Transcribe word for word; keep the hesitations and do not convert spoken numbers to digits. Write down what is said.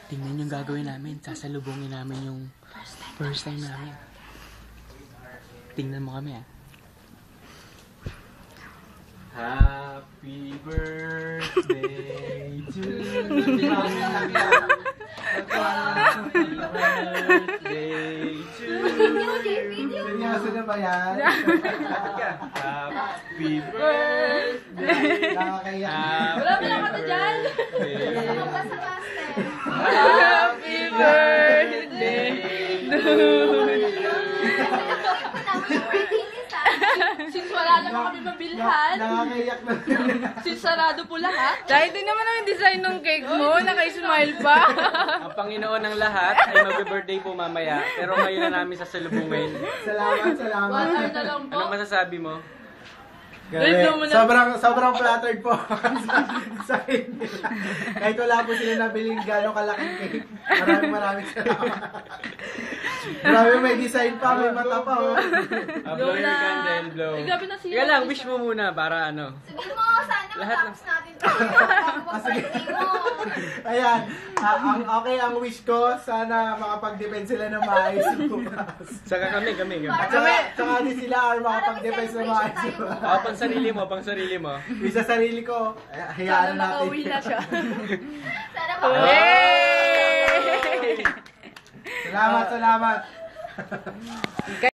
Tingnan yung gagawin namin. Sasalubungin namin yung first time namin. Tingnan mo kami ah. Happy birthday to you. Happy birthday to you. Seryoso na ba yan? Happy birthday. Nakakayak. Wala pa lang kata dyan. Happy birthday to you. Since wala naman kami mabilhan. Nakakayak na. Since sarado po lahat. Dahil din naman ang design ng cake mo, naka-smile pa. Ang Panginoon ng lahat ay mag-birthday po mamaya. Pero ngayon na namin sasalubungin. Salamat, salamat. One hour na lang po. Anong masasabi mo? Grabe. Sobrang, sobrang flattered po sa, sa inyo. Kahit wala po sila nabiling gano'ng kalaking cake. Maraming maraming salamat. Grabe, may design pa, may mata pa. Oh. Uh, blow your candle, blow. Ay, gabi na siya. Kaya lang, wish mo muna para ano. Sabihin mo, sana Lahat matapos natin ito. Pag-birthday mo. Ayan, ah, ang, okay, ang wish ko, sana makapag-defend sila ng maayos bukas. Saka kami, kami. kami. At saka, saka din sila are makapag-defend ng maayos bukas. Oh, pang sarili mo, pang sarili mo. Isa sarili ko, eh, Sana hayaan na natin. makauwi na siya. Sana makauwi. Yay! Salamat, salamat.